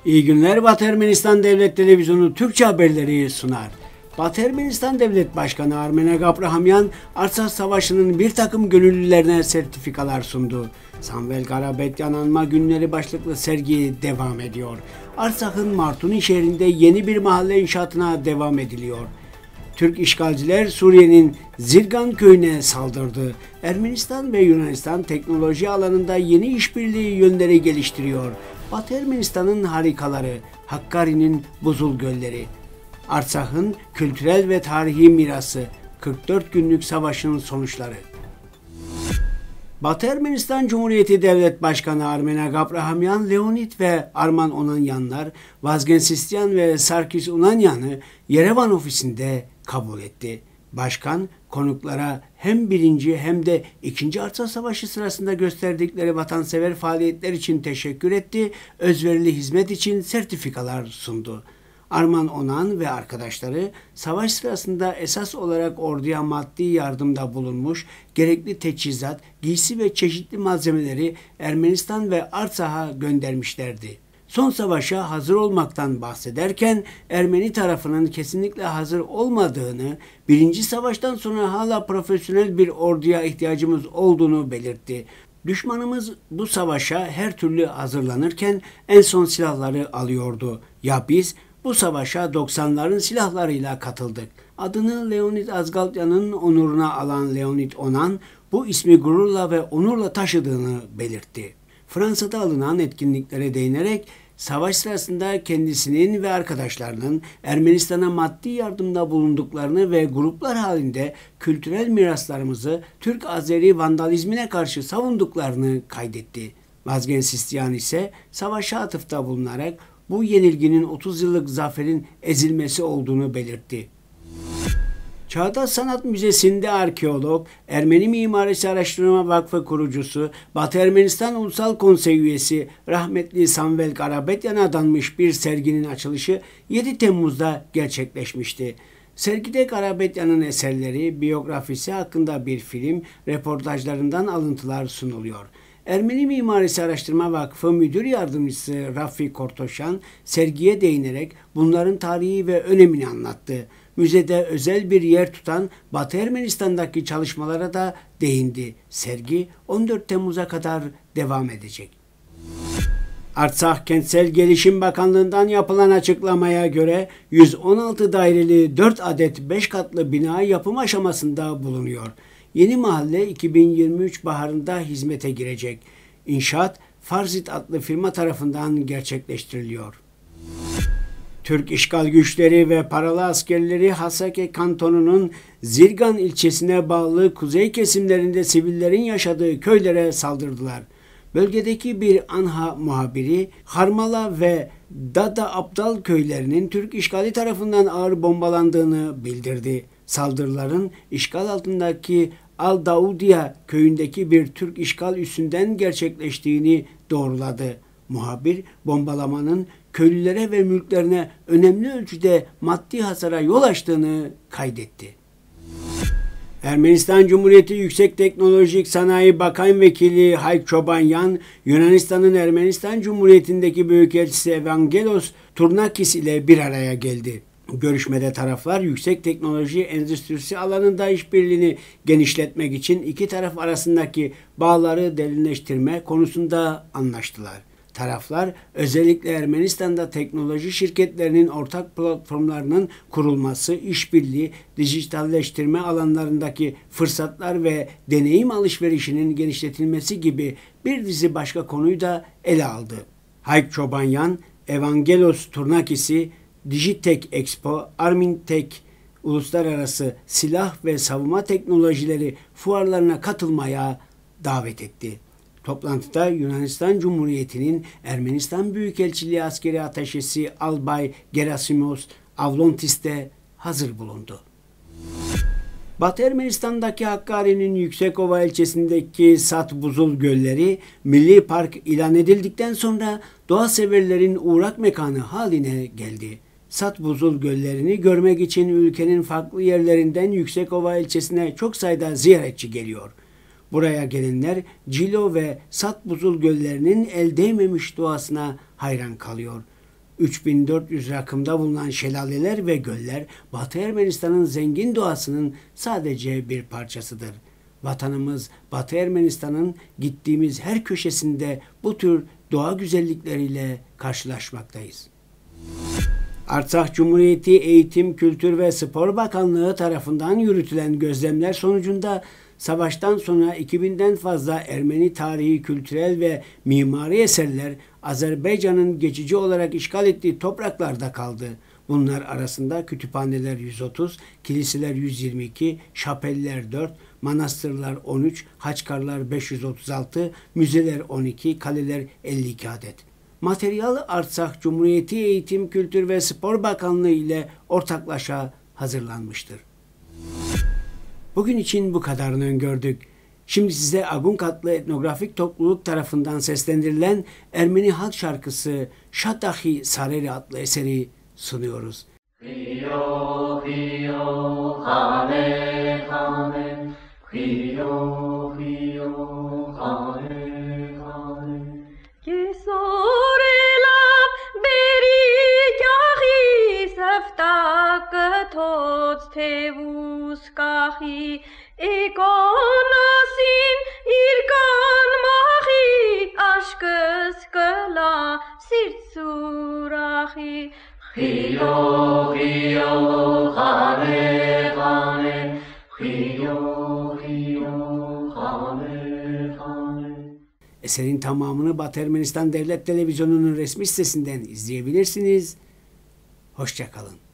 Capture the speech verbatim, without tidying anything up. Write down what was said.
İyi günler. Batı Ermenistan Devlet Televizyonu Türkçe haberleri sunar. Batı Ermenistan Devlet Başkanı Armen Gabrahamyan, Artsakh Savaşı'nın bir takım gönüllülerine sertifikalar sundu. Samvel Karapetyan Anma Günleri başlıklı sergi devam ediyor. Artsakh'ın Martuni şehrinde yeni bir mahalle inşaatına devam ediliyor. Türk işgalciler Suriye'nin Zirgan köyüne saldırdı. Ermenistan ve Yunanistan teknoloji alanında yeni işbirliği yönleri geliştiriyor. Batı Ermenistan'ın harikaları, Hakkari'nin buzul gölleri, Artsakh'ın kültürel ve tarihi mirası, kırk dört günlük savaşın sonuçları. Batı Ermenistan Cumhuriyeti Devlet Başkanı Armen Gabrahamyan, Leonid ve Arman Onanyanlar, Vazgen Sistyan ve Sarkis Unanyan'ı Yerevan ofisinde kabul etti. Başkan, konuklara hem birinci hem de ikinci Artsakh Savaşı sırasında gösterdikleri vatansever faaliyetler için teşekkür etti, özverili hizmet için sertifikalar sundu. Arman Onan ve arkadaşları savaş sırasında esas olarak orduya maddi yardımda bulunmuş, gerekli teçhizat, giysi ve çeşitli malzemeleri Ermenistan ve Artsakh'a göndermişlerdi. Son savaşa hazır olmaktan bahsederken Ermeni tarafının kesinlikle hazır olmadığını, birinci savaştan sonra hala profesyonel bir orduya ihtiyacımız olduğunu belirtti. Düşmanımız bu savaşa her türlü hazırlanırken en son silahları alıyordu. Ya biz bu savaşa doksanların silahlarıyla katıldık. Adını Leonid Azgalyan'ın onuruna alan Leonid Onan bu ismi gururla ve onurla taşıdığını belirtti. Fransa'da alınan etkinliklere değinerek savaş sırasında kendisinin ve arkadaşlarının Ermenistan'a maddi yardımda bulunduklarını ve gruplar halinde kültürel miraslarımızı Türk-Azeri vandalizmine karşı savunduklarını kaydetti. Vazgen Sistyan ise savaşa atıfta bulunarak bu yenilginin otuz yıllık zaferin ezilmesi olduğunu belirtti. Çağdaş Sanat Müzesi'nde arkeolog, Ermeni Mimarisi Araştırma Vakfı kurucusu, Batı Ermenistan Ulusal Konsey üyesi rahmetli Samvel Karapetyan'a adanmış bir serginin açılışı yedi Temmuz'da gerçekleşmişti. Sergide Karapetyan'ın eserleri, biyografisi hakkında bir film, reportajlarından alıntılar sunuluyor. Ermeni Mimarisi Araştırma Vakfı Müdür Yardımcısı Rafi Kortoşan sergiye değinerek bunların tarihi ve önemini anlattı. Müzede özel bir yer tutan Batı Ermenistan'daki çalışmalara da değindi. Sergi on dört Temmuz'a kadar devam edecek. Artsakh Kentsel Gelişim Bakanlığı'ndan yapılan açıklamaya göre yüz on altı daireli dört adet beş katlı bina yapım aşamasında bulunuyor. Yeni mahalle iki bin yirmi üç baharında hizmete girecek. İnşaat Farzit adlı firma tarafından gerçekleştiriliyor. Türk işgal güçleri ve paralı askerleri Hasake kantonunun Zirgan ilçesine bağlı kuzey kesimlerinde sivillerin yaşadığı köylere saldırdılar. Bölgedeki bir ANHA muhabiri Harmala ve Dada Abdal köylerinin Türk işgali tarafından ağır bombalandığını bildirdi. Saldırıların işgal altındaki Al Daudiya köyündeki bir Türk işgal üssünden gerçekleştiğini doğruladı. Muhabir bombalamanın köylülere ve mülklerine önemli ölçüde maddi hasara yol açtığını kaydetti. Ermenistan Cumhuriyeti Yüksek Teknolojik Sanayi Bakan Vekili Hayk Çobanyan, Yunanistan'ın Ermenistan Cumhuriyeti'ndeki Büyükelçisi Evangelos Turnakis ile bir araya geldi. Görüşmede taraflar yüksek teknoloji endüstrisi alanında işbirliğini genişletmek için iki taraf arasındaki bağları derinleştirme konusunda anlaştılar. Taraflar özellikle Ermenistan'da teknoloji şirketlerinin ortak platformlarının kurulması, işbirliği, dijitalleştirme alanlarındaki fırsatlar ve deneyim alışverişinin genişletilmesi gibi bir dizi başka konuyu da ele aldı. Hayk Çobanyan, Evangelos Turnakis'i Digitek Expo, Armintek Uluslararası Silah ve Savunma Teknolojileri fuarlarına katılmaya davet etti. Toplantıda Yunanistan Cumhuriyeti'nin Ermenistan Büyükelçiliği Askeri Ateşesi Albay Gerasimos Avlontis de hazır bulundu. Batı Ermenistan'daki Hakkari'nin Yüksekova ilçesindeki Sat Buzul Gölleri Milli Park ilan edildikten sonra doğa severlerin uğrak mekanı haline geldi. Sat Buzul Göllerini görmek için ülkenin farklı yerlerinden Yüksekova ilçesine çok sayıda ziyaretçi geliyor. Buraya gelenler Cilo ve Sat Buzul Göllerinin el değmemiş doğasına hayran kalıyor. üç bin dört yüz rakımda bulunan şelaleler ve göller, Batı Ermenistan'ın zengin doğasının sadece bir parçasıdır. Vatanımız Batı Ermenistan'ın gittiğimiz her köşesinde bu tür doğa güzellikleriyle karşılaşmaktayız. Artsakh Cumhuriyeti Eğitim, Kültür ve Spor Bakanlığı tarafından yürütülen gözlemler sonucunda savaştan sonra iki binden fazla Ermeni tarihi, kültürel ve mimari eserler Azerbaycan'ın geçici olarak işgal ettiği topraklarda kaldı. Bunlar arasında kütüphaneler yüz otuz, kiliseler yüz yirmi iki, şapeller dört, manastırlar on üç, haçkarlar beş yüz otuz altı, müzeler on iki, kaleler elli iki adet. Materyal Artsakh Cumhuriyeti Eğitim, Kültür ve Spor Bakanlığı ile ortaklaşa hazırlanmıştır. Bugün için bu kadarını öngördük. Şimdi size Agung adlı etnografik topluluk tarafından seslendirilen Ermeni halk şarkısı Şatahi Sareri adlı eseri sunuyoruz. Hiyo hiyo hane hane hiyo hiyo hane hane Kisorelav beri yahi seftak tots tevus kahi ekonasin irkan mahi aşkız kala sirtsurahi Hiyo hiyo hane hane hiyo hiyo hane hane. Eserin tamamını Batı Ermenistan Devlet Televizyonu'nun resmi sitesinden izleyebilirsiniz. Hoşça kalın.